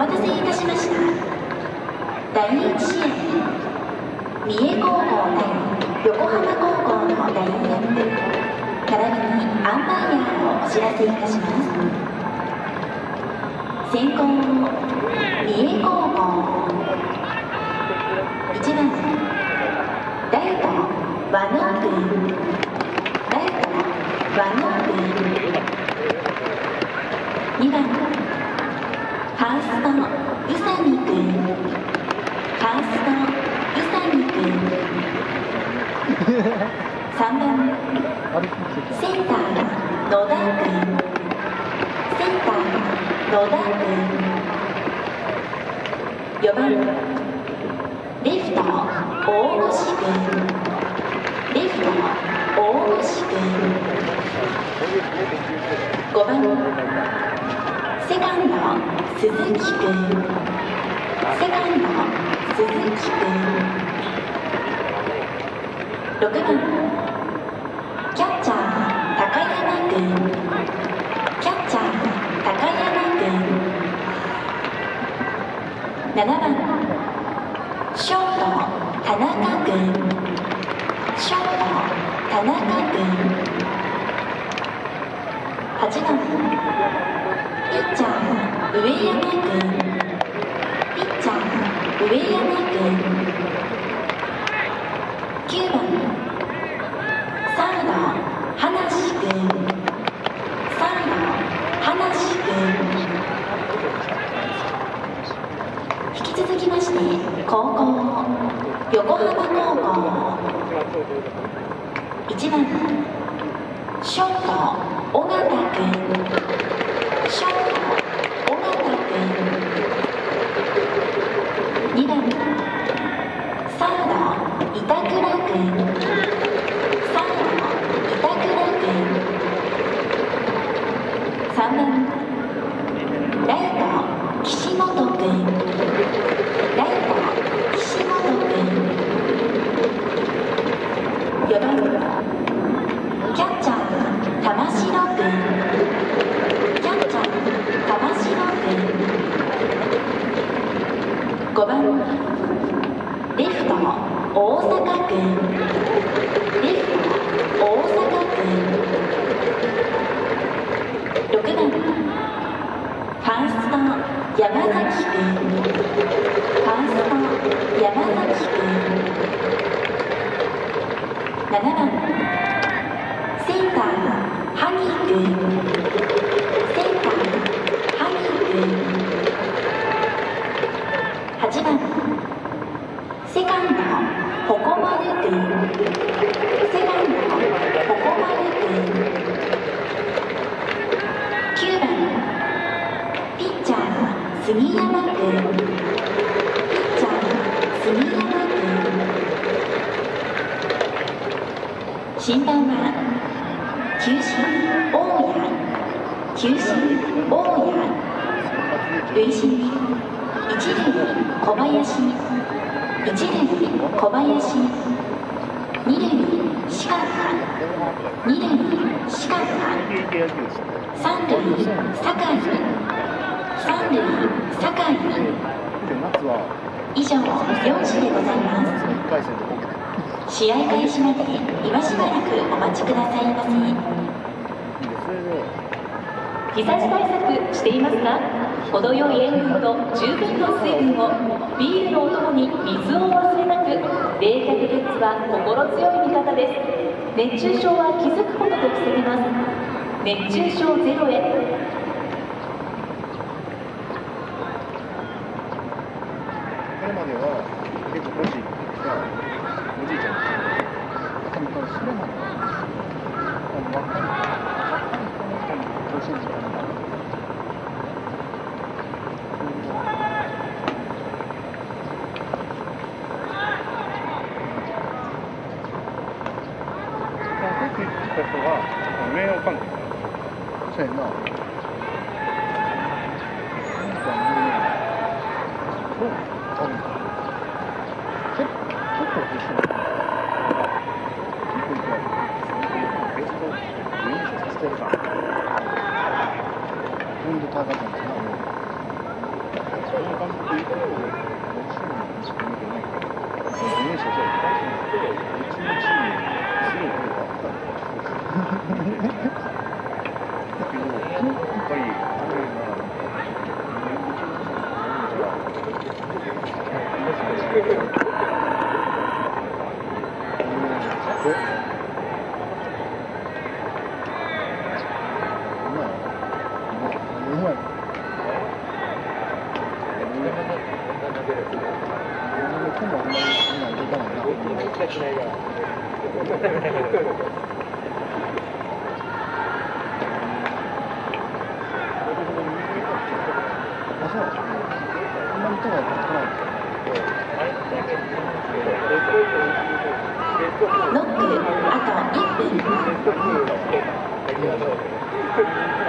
待たせいたしました。第1試合、三重高校対横浜高校のラインナップ、並びにアンパイアをお知らせいたします。先攻、三重高校。1番、ライト、和野君。ライト、和野君。2番、ファースト、宇佐美君。ファースト、宇佐美君。3番、センター、野田君。センター、野田君。4番、レフト、大越君。レフト、大越君。5番、セカンド、鈴木君。セカンド、鈴木君。6番、キャッチャー、高山君。キャッチャー、高山君。7番、ショート、田中君。ショート、田中君。8番、ピッチャー、上山君。ピッチャー、上山君。9番、サード、話君。サード、話君。引き続きまして、高校、横浜高校。1番、ショート、尾形君。ショート、尾形君。2番、サード、板倉君。サード、板倉君。3番、ライト、岸本君。ライト、岸本君。4番、キャッチャー、玉城君。キャッチャー、玉城君。5番、レフト、大阪君。レフト、大阪君。6番、ファースト、山崎君。ファースト、山崎君。7番、センター、萩君。センター、萩君。8番、セカンド、鉾丸君。セカンド、鉾丸君。9番、ピッチャー、杉山君。ピッチャー、杉山君。審判は球審大谷。球審大谷。塁審一塁小林。一塁小林。二塁四方。二塁四方。三塁酒井。三塁酒井。以上4試でございます。試合開始まで今しばらくお待ちくださいませ。 日差し対策していますか？程よい塩分と十分の水分を、ビールのお供に水をお忘れなく。冷却グッズは心強い味方です。熱中症は気づくことで防げます。熱中症ゼロへ。 これまでは結構おじいちゃんそれまで若い人に調子いい時間が結構言った人は名誉関係そうやな結構一緒だベスト優勝させてるから。温度高かったんですな。 ノックあと1分。